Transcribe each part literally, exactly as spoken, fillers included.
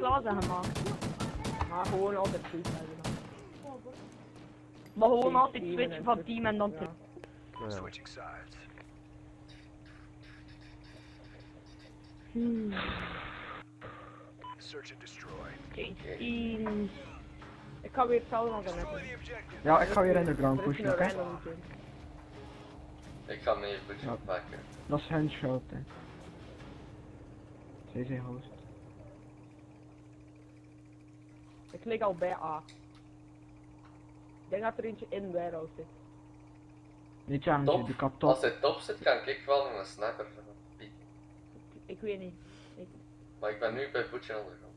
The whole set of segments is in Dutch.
klaar zijn gemaakt. Maar gewoon altijd goed hebben. Maar gewoon altijd switchen van team en dan terug. Switching sides. Hmm. Search and destroy. tien. Ik ga weer hetzelfde als net. Destroy the objective. Ja, ik ga weer in de ground Er is pushen, een oké? random team. Ik ga mee pushen Ja. pakken. Dat is hun shot, hè. C C host. Ik klik al bij A. Ik denk dat er eentje in warehouse zit. Die challenge, Top. die kap Als top. hij top zit, kan ik wel een sniper pieken. Ik weet niet. Ik, Maar ik ben nu bij Butcher aan de grond.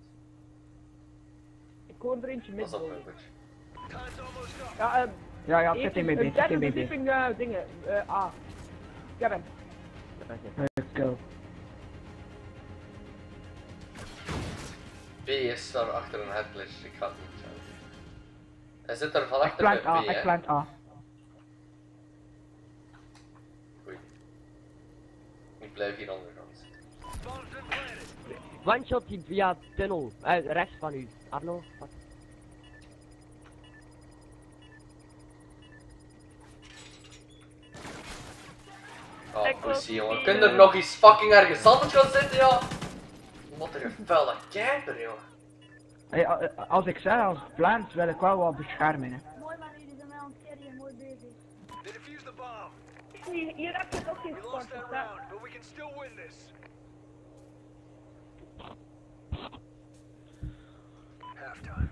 ik hoor er eentje Dat is op midden. bij Butcher. Time's almost up. Ja, eh. Ja, ja, Eerst zet in een- B B, een zet derde in B B. verdieping eh, dingen. eh, A. Ik heb hem. Eh, Kill. B is daar achter een headglitch, ik ga het niet zeggen. Hij zit er van Ik achter bij plant A, B, ik hè. plant A. Oei. Ik blijf hier ondergrond. Bomb's been planted. One shot die via tunnel, eh, rechts van u. Arno, fuck. Oh, Ik wil pussy jongen. spelen. Kun er nog eens fucking ergens anders gaan zitten, ja? Wat een vuile camper, jongen. Hey, a- a- als ik zeg, als ik plant, wil ik wel wat beschermen, hè. Mooi man, jullie zijn mij aan het carryen, mooi bezig. They defused the bomb. Hier, hier heb je ook geen We lost sport. that round, but we can still win this. Halftime.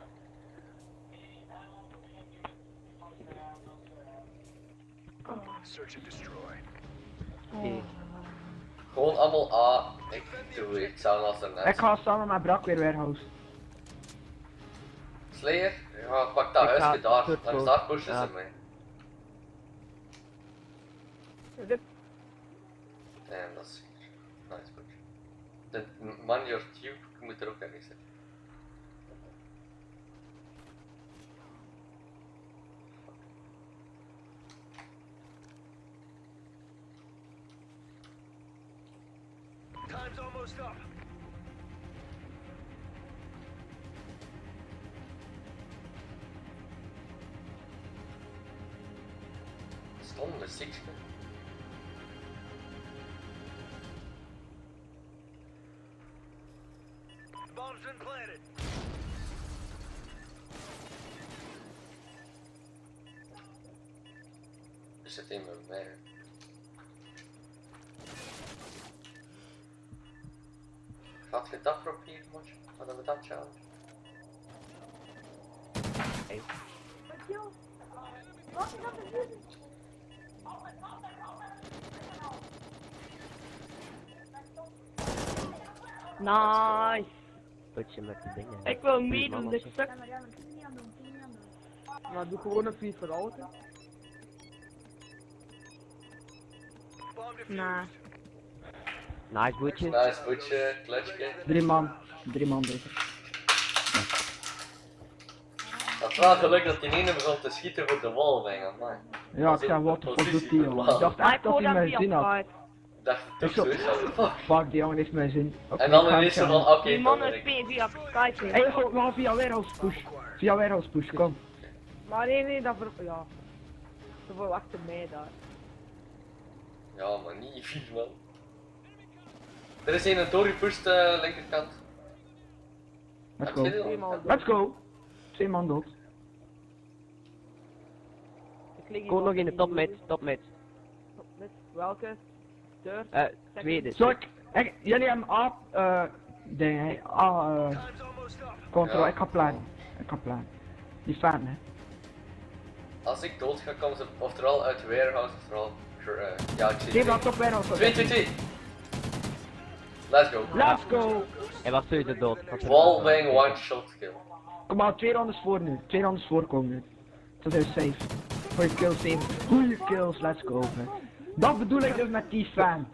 Search and destroy. Okay. Gewoon allemaal A. Ik doe hetzelfde als daarnet. Ik ga samen met Brak weer warehouse. Slayer? Ja, pak dat Ik huisje ga daar. terug Langs voor- daar pushen ja. ze mee. Dit, Damn, dat is nice push. De man your tube moet er ook ergens zitten. Time's almost up. Stom muziek. The bomb's been planted. Er zit een met mij. Gaat je dat proberen, matje? Hadden we dat challenge? Wat joh? Wat is dat er nu? Nice. Putje met de dingen. Ik wil meedoen, dit stuk. Ja, maar ja, maar ik kan niet aan doen, ik kan niet aan doen. maar doe gewoon een free for all. hè. Bomb defused. Nah. Nice boetje. Nice boetje, klutschje. Drie man. Drie man deze. Dat is wel geluk dat die ene begon te schieten voor de wall, man. Man. Ja, ik zeg, wat de fuck doet die jongen? Ik dacht Maar ik echt dat hoor hij dat mij die zin had. apart. Ik dacht toch Ik zo- zoiets van, fuck. Fuck, die jongen heeft mij zin. Oké, En dan ik ga ineens zo hem van, oké, Die man dan is ben ik. P via Skype. Hey, we gaan via warehouse push. Via warehouse push, kom. Maar nee, nee, dat ver... Ja. Ze voor achter mij daar. Ja, maar niet vier man. Er is een door gepusht, uh, linkerkant. Let's Heb je go. die al? Twee man dood. Let's go. Twee man dood. Ik klik Kom nog in de die- top mid, top mid. Top mid. Welke? Deur? Eh, tweede. Zo, ik, ik, jullie hebben A, eh, ding, hè. A, eh, Time's almost up. control, Ja. ik ga plannen. Ik ga plannen. Die fan, hè. Als ik dood ga, komen ze oftewel uit warehouse, oftewel. Uh, ja, ik zie Twee man het. top warehouse. twee, twee, twee. Let's go. Let's go. Hij was sowieso dood. Wallbang one shot kill. Kom maar, twee rondes voor nu. Twee rondes voor komen nu. Dat is safe. Goeie kills, zeven. Goeie kills, let's go, hè. Dat bedoel ik dus met die fan.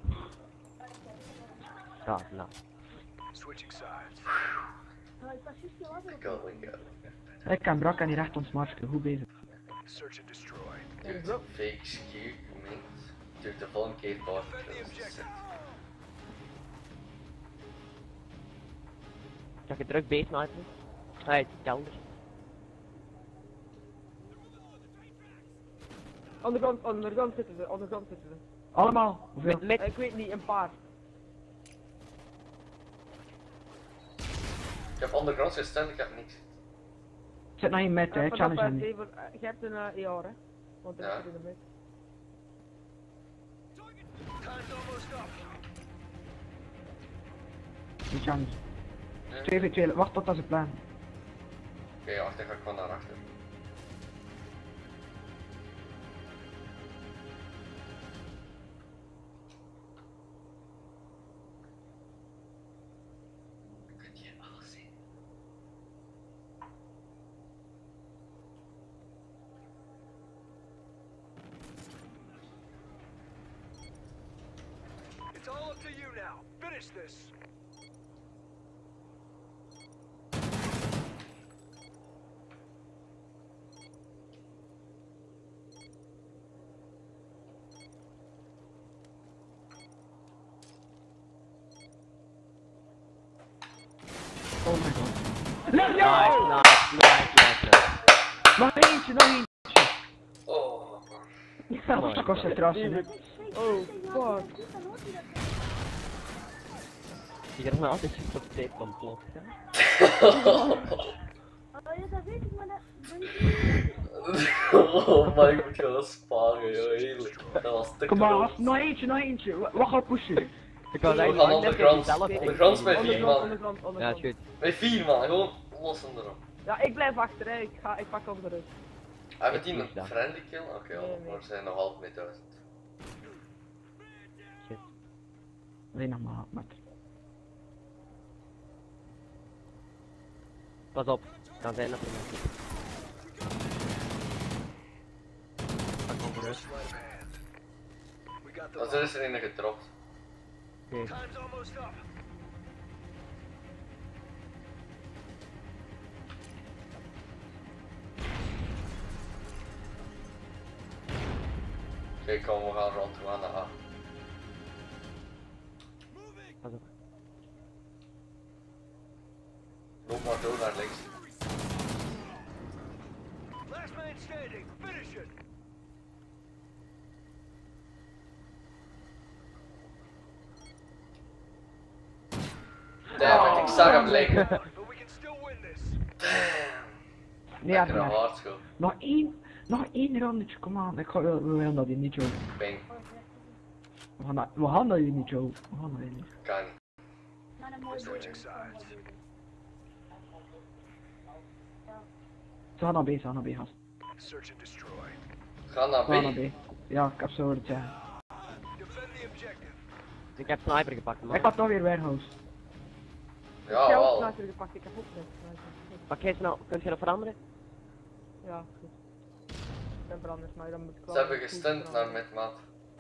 Ja, nou. Switching sides. Maar ik was juist heel hard op. Go, we go. Ik kan Brak en die recht ons marsken, goed bezig. Search and destroy. Dude, fake skew, mate. Dude, de volgende keer power kills. zag je terug B-sniper? Hij kelder. Ondergrond, ondergrond zitten ze, ondergrond zitten ze. Allemaal. Hoeveel? Met, met. Ik weet niet, een paar. Ik heb underground gestemd, ik heb niks. Zet nou in met, hè. Even Challenge op, hem eh, niet. zeven, eh, je hebt een E R, hè? Want er Ja. is er in de mid. Time's almost up. Die challenge. Nee? twee v twee, wacht tot dat ze plan. Oké, wacht, dan ga ik gewoon naar achter. Kun je alles zien? It's all up to you now. Finish this. Oh my god. Let's Nice, go! nice, nice, nice, nice. Nog eentje, nog eentje. Oh, man. Ja, dat is concentratie. hè. Oh, fuck. Je krijgt me altijd super op tape van plot. Oh ja, dat weet ik, maar dat ben ik Oh man, ik moet gewoon sparen, joh, heerlijk. Dat was te Kom maar, close. af. Nog eentje, nog eentje. Wa- Wat gaat pushen? Ik kan We zeggen, gaan ik net ondergrond. zelf Ondergrond met vier Ondergrond, man. ondergrond, Ja, ondergrond. is goed. Met vier man, gewoon lossen erop. Ja, ik blijf achter, hè. Ik, ga, ik pak onder rug. Hebben die Ik een push dat. friendly kill? Oké, Nee, nee. maar ze zijn nog half met duizend. Alleen nog maar, met. Pas op, kan zijn dat er nog niet. Pak onder rust. Sleight of hand. We got the Dan bomb. is er een gedropt. Oké. Time's almost up. Oké, kom, we gaan rond, we gaan naar A. Pas op. Loop maar door naar links. Last man standing. Finish it. Damn it, ik zag hem liggen. But we can still win this. Damn. Nee, ja, Lekker een ja. hardschool. Nog één, nog één rondetje, kom aan. Ik ga, we, we willen dat hier niet, Joe. Ping, We gaan dat, we gaan dat hier niet, Joe. We gaan dat hier niet. kan niet. maar een mooi Switching sides. Ze gaan naar B, ze gaan naar B, gast. Search and destroy. Ga naar Ze gaan naar B. B. Ja, ik heb zo horen zeggen. Defend the objective. Ik heb sniper gepakt, man. Ik ga toch weer warehouse. Ja, Ik heb ook wel. sniper gepakt, ik heb ook net sniper. Pak jij snel, kun je dat veranderen? Ja, goed. Ik ben veranderd, maar dan moet ik wel... Ze hebben goed gestunt naar veranderen. midmaat.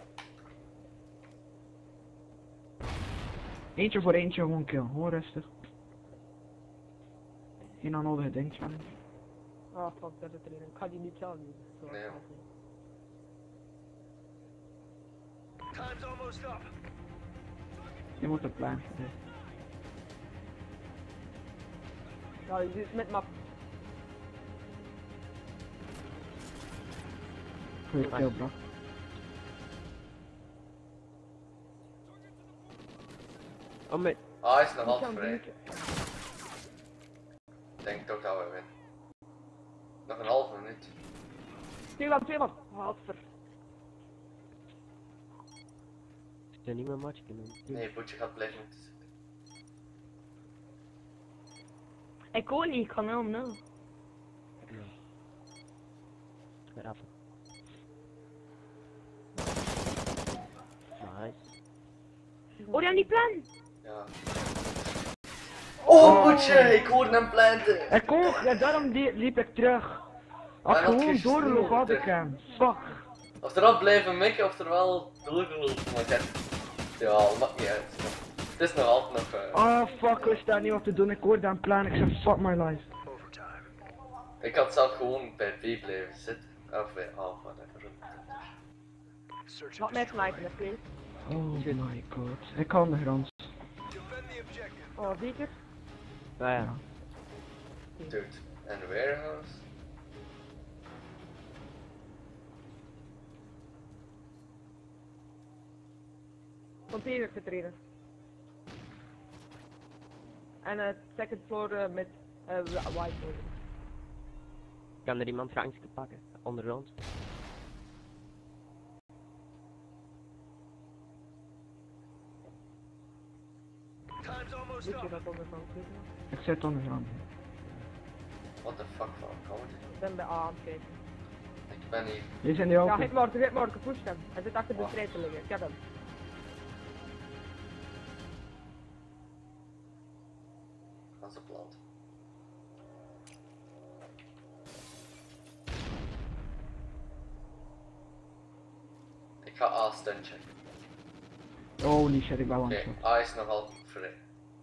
Eentje voor eentje, gewoon kill. Gewoon rustig. Geen onnodige ding, challenge. Ah, fuck, dat zit erin. Ik ga die niet zelf doen. Zo, Nee, ik man. ga het niet. Time's almost up. Je moet het plan. Dus. Ja, je zit met map. Goeie kill, bro. Oh, met. Ah, hij is nog Ik altijd kan vrij. niet- Ik denk toch dat we winnen. Nog een halve minuut. Twee man, twee man. Halver. Ik ben niet meer match kunnen. Nee, Boetje gaat blijven moeten zitten. Ik ook niet, ik ga nul nul. Weer af. Nice. Oh, die aan die plan! Ja. Oh, Boetje, ik hoorde hem planten. Ik ook, ja, daarom die- liep ik terug. Als Maar dat gewoon is doorloop had gesnoerd, ik hè. hem. Fuck. Oftewel blijven mikken, oftewel doorgelopen. Maar ik heb... Ja, dat maakt niet uit. Het is nog altijd nog... eh, Ah, fuck, ik wist daar niet wat te doen. Ik hoorde hem plan. Ik zei, fuck my life. Overtime. Ik had zelf gewoon bij B blijven zitten. Of bij A, whatever. Search Wat and met destroy. sniper, hè, please. Oh my god. Ik kan de grond. Defend the objective. Oh, zeker? Ja, ja. Dude, en warehouse? Container vertreden. En uh, second floor uh, met uh, white. Kan er iemand gangstje pakken? Ondergrond? Time's almost Weet je up. dat ondergrond zit? Ik zit ondergrond. What the fuck van comedy? Ik ben bij A aan het kijken. Ik ben hier. Hier zijn die Ja, ook. hitmarker, hitmarker, push hem. Hij zit achter de Wacht. strijd te liggen. Ik heb hem. Gaan ze plant. Ik ga A stun checken. Holy shit, ik ben Oké, one shot. A is nogal vrij.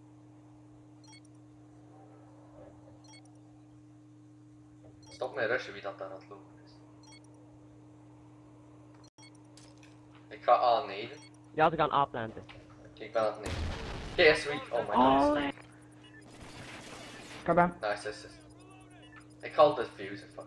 Stop met rushen wie dat daar aan het lopen is. Ik ga A neden. Ja, ze gaan A planten. Oké, ik ben aan het neden. Oké, is weak. Oh my god. Oh. Ik heb hem. Nice assist. Ik ga altijd fusen, fuck.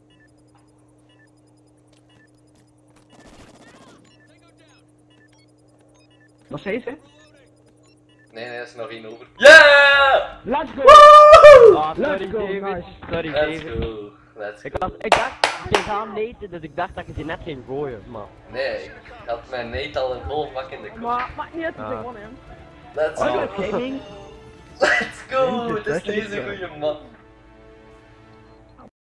Nog steeds, hè? Nee, nee, dat is nog één over. Yeah! Let's go! Ah, sorry Let's go, David. nice. Sorry Let's David. go. Let's Ik, go. was, ik dacht, je gaat neten, dus ik dacht dat je ze net ging gooien, maar... Nee, ik had mijn nate al een vol vak in de kop. Maar maakt niet uit, ik Ah. ben gewonnen, hè. Let's Oh, go. gaming? Let's go. Jezus, Het is dat is deze echt, goede man.